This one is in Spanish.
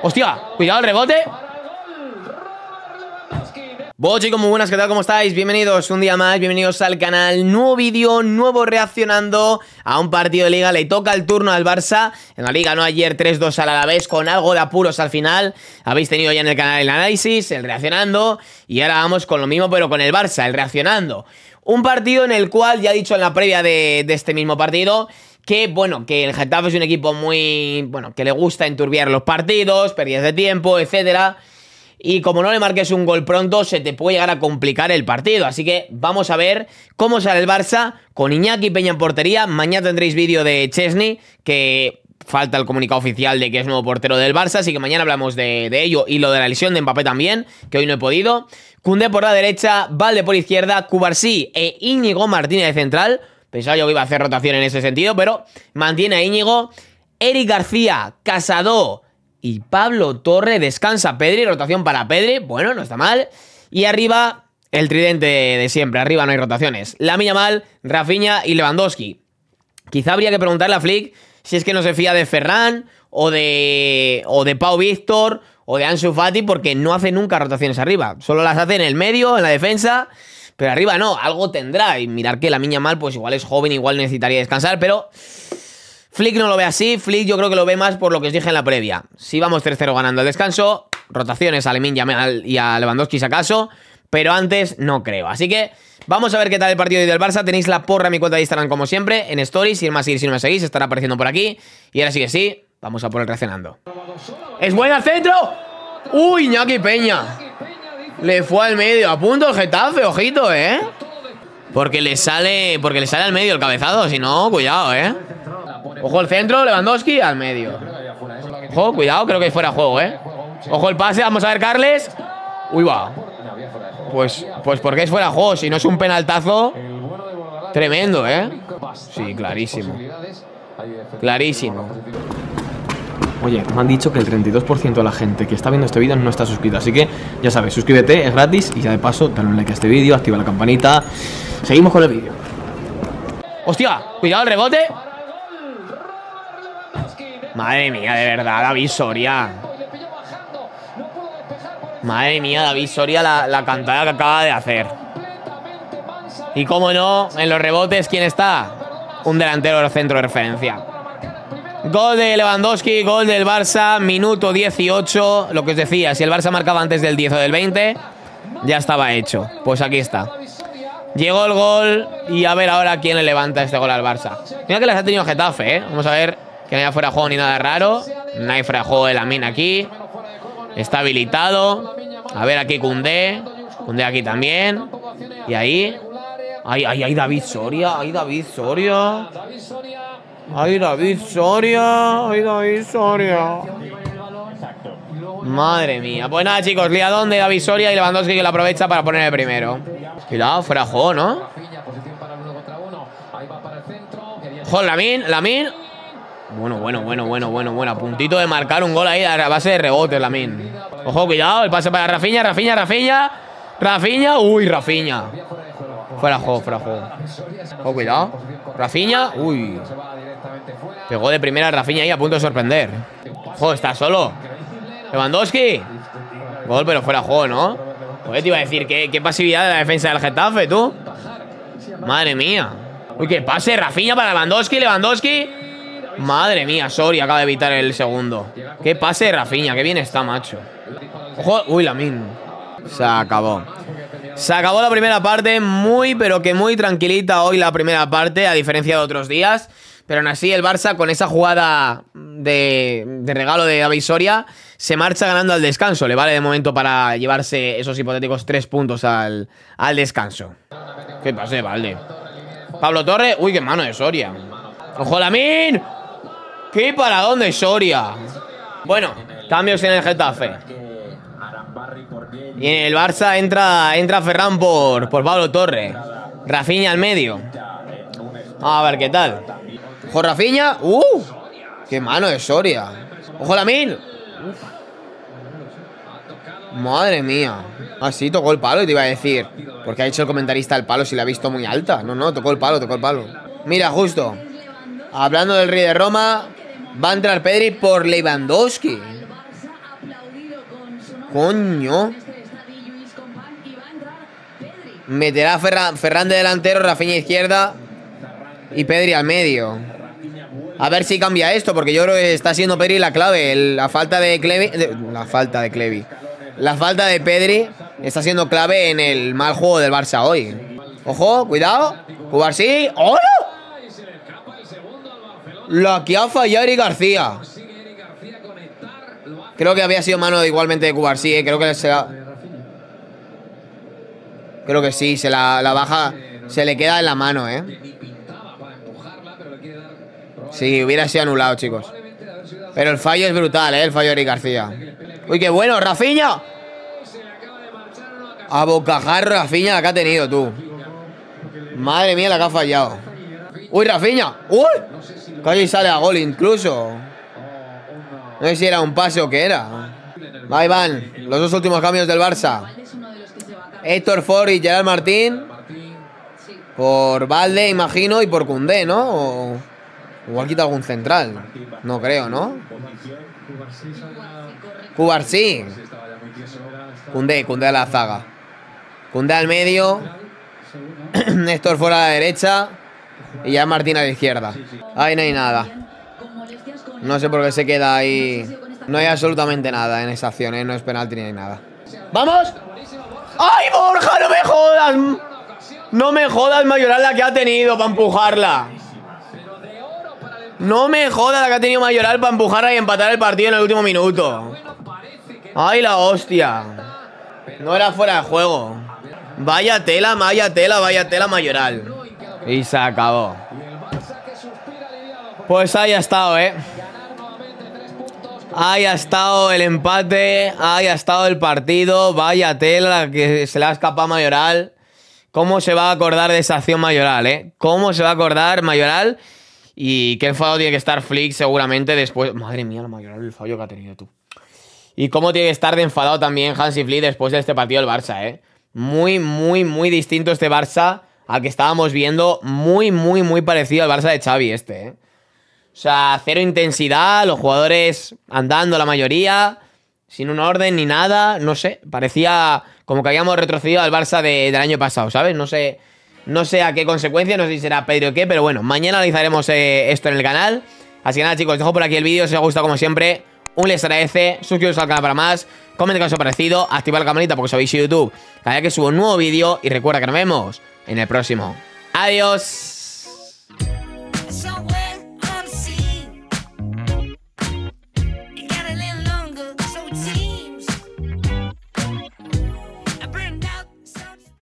¡Hostia! Cuidado el rebote. Bueno, chicos, muy buenas, ¿qué tal? ¿Cómo estáis? Bienvenidos un día más, bienvenidos al canal. Nuevo vídeo, nuevo reaccionando a un partido de Liga. Le toca el turno al Barça. En la Liga, ¿no? Ayer 3-2 al Alavés con algo de apuros al final. Habéis tenido ya en el canal el análisis, el reaccionando. Y ahora vamos con lo mismo, pero con el Barça, el reaccionando. Un partido en el cual, ya he dicho en la previa de este mismo partido, que, bueno, que el Getafe es un equipo muy, bueno, que le gusta enturbiar los partidos, pérdidas de tiempo, etcétera. Y como no le marques un gol pronto, se te puede llegar a complicar el partido. Así que vamos a ver cómo sale el Barça con Iñaki Peña en portería. Mañana tendréis vídeo de Chesney, que falta el comunicado oficial de que es nuevo portero del Barça. Así que mañana hablamos de ello y lo de la lesión de Mbappé también, que hoy no he podido. Koundé por la derecha, Valde por izquierda, Cubarsí e Íñigo Martínez de central. Pensaba yo que iba a hacer rotación en ese sentido, pero mantiene a Íñigo. Eric García, Casado y Pablo Torre. Descansa Pedri, rotación para Pedri. Bueno, no está mal. Y arriba, el tridente de siempre. Arriba no hay rotaciones. Lamine Yamal, Rafinha y Lewandowski. Quizá habría que preguntarle a Flick si es que no se fía de Ferran o de Pau Víctor o de Ansu Fati, porque no hace nunca rotaciones arriba. Solo las hace en el medio, en la defensa. Pero arriba no, algo tendrá. Y mirar que Lamine Yamal, pues igual es joven, igual necesitaría descansar, pero Flick no lo ve así. Flick yo creo que lo ve más por lo que os dije en la previa. Si vamos 3-0 ganando el descanso, rotaciones a Lamine Yamal y a Lewandowski si acaso, pero antes no creo. Así que vamos a ver qué tal el partido hoy del Barça. Tenéis la porra en mi cuenta de Instagram como siempre, en Stories. Si no me seguís, estará apareciendo por aquí. Y ahora sí que sí, vamos a por el reaccionando. ¡Es buena al centro! ¡Uy, Iñaki Peña! Le fue al medio, a punto el Getafe, ojito, Porque le sale al medio el cabezado, si no, cuidado, Ojo el centro, Lewandowski al medio. Ojo, cuidado, creo que fuera juego, Ojo el pase, vamos a ver Carles. Uy, va. Pues porque es fuera juego, si no es un penaltazo tremendo, Sí, clarísimo. Clarísimo. Oye, me han dicho que el 32% de la gente que está viendo este vídeo no está suscrito. Así que, ya sabes, suscríbete, es gratis. Y ya de paso, dale un like a este vídeo, activa la campanita. Seguimos con el vídeo. ¡Hostia! Cuidado el rebote. Madre mía, de verdad, David Soria. Madre mía, David Soria, la cantada que acaba de hacer. Y cómo no, en los rebotes, ¿quién está? Un delantero del centro de referencia. Gol de Lewandowski, gol del Barça, minuto 18. Lo que os decía, si el Barça marcaba antes del 10 o del 20, ya estaba hecho. Pues aquí está. Llegó el gol y a ver ahora quién le levanta este gol al Barça. Mira que les ha tenido Getafe, Vamos a ver que no haya fuera de juego ni nada raro. No hay fuera de juego de Lamine aquí. Está habilitado. A ver aquí Koundé. Koundé aquí también. Y ahí. Ay, David Soria. Ay, David Soria. ¡Ay, David Soria! ¡Ay, David Soria! Madre mía. Pues nada, chicos, liadón de David Soria y Lewandowski que lo aprovecha para poner el primero. Cuidado, fuera de juego, ¿no? Ojo, Lamine. Bueno. A puntito de marcar un gol ahí a base de rebotes, Lamine. Ojo, cuidado, el pase para Rafinha. Uy, Rafinha. Fuera de juego. Ojo, cuidado. Rafinha. Uy. Pegó de primera Rafinha ahí a punto de sorprender. Ojo, está solo. Lewandowski. Gol, pero fuera de juego, ¿no? Oye, te iba a decir, qué pasividad de la defensa del Getafe, tú. Madre mía. Uy, qué pase, Rafinha para Lewandowski. Madre mía, Soria acaba de evitar el segundo. Qué pase de Rafinha, qué bien está, macho. Ojo, uy, Lamine. Se acabó la primera parte, pero que muy tranquilita hoy la primera parte, a diferencia de otros días. Pero aún así el Barça, con esa jugada de regalo de David Soria, se marcha ganando al descanso. Le vale de momento para llevarse esos hipotéticos 3 puntos al descanso. ¿Qué pase, Valde? Pablo Torre. Uy, qué mano de Soria. ¡Ojo, Lamine! ¡Qué paradón de Soria! Bueno, cambios en el Getafe. Y en el Barça entra Ferran por Pablo Torre. Rafinha al medio. A ver qué tal. Ojo, Rafinha. ¡Qué mano de Soria! ¡Ojo, Lamine! Madre mía. Así tocó el palo y te iba a decir. Porque ha dicho el comentarista el palo si la ha visto muy alta. No, tocó el palo. Mira, justo. Hablando del Rey de Roma, va a entrar Pedri por Lewandowski. Coño. Meterá Ferran de delantero, Rafinha izquierda y Pedri al medio. A ver si cambia esto, porque yo creo que está siendo Pedri la clave. La falta de Clevi. La falta de Pedri está siendo clave en el mal juego del Barça hoy. Ojo, cuidado. Cubarsí. ¡Hola! La que ha fallado Eric García. Creo que había sido mano igualmente de Cubarsí, Creo que Creo que sí, se la baja. Se le queda en la mano, Sí, hubiera sido anulado, chicos. Pero el fallo es brutal, el fallo de Eric García. Uy, qué bueno, Rafinha. A bocajarro Rafinha la que ha tenido, tú. Madre mía, la que ha fallado. Uy, Rafinha. Uy, casi sale a gol incluso. No sé si era un pase o qué era. Ahí van los dos últimos cambios del Barça. Héctor Ford y Gerard Martín. Por Valde, imagino, y por Koundé, ¿no? O igual quita algún central. No creo, ¿no? Cubarsí. Koundé a la zaga. Koundé al medio. Héctor Ford a la derecha. Y Gerard Martín a la izquierda. Ahí no hay nada. No sé por qué se queda ahí. No hay absolutamente nada en esa acción, No es penalti ni hay nada. ¡Vamos! ¡Ay, Borja! ¡No me jodas! No me jodas, Mayoral, la que ha tenido para empujarla. No me jodas la que ha tenido Mayoral para empujarla y empatar el partido en el último minuto. ¡Ay, la hostia! No era fuera de juego. Vaya tela, Mayoral. Y se acabó. Pues ahí ha estado, Ahí ha estado el empate. Ahí ha estado el partido. Vaya tela la que se le ha escapado a Mayoral. ¿Cómo se va a acordar de esa acción Mayoral, ¿Cómo se va a acordar Mayoral? Y qué enfado tiene que estar Flick seguramente después. Madre mía, la Mayoral, el fallo que ha tenido tú. Y cómo tiene que estar de enfadado también Hansi Flick después de este partido del Barça, Muy distinto este Barça al que estábamos viendo. Muy parecido al Barça de Xavi O sea, cero intensidad, los jugadores andando la mayoría, sin un orden ni nada, no sé, parecía como que habíamos retrocedido al Barça del año pasado, ¿sabes? No sé a qué consecuencia, no sé si será Pedri o qué, pero bueno, mañana analizaremos esto en el canal. Así que nada, chicos, dejo por aquí el vídeo, si os ha gustado como siempre, un les agradece, suscribiros al canal para más, comenten qué os ha parecido, activad la campanita porque sabéis YouTube, cada vez que subo un nuevo vídeo y recuerda que nos vemos en el próximo. ¡Adiós!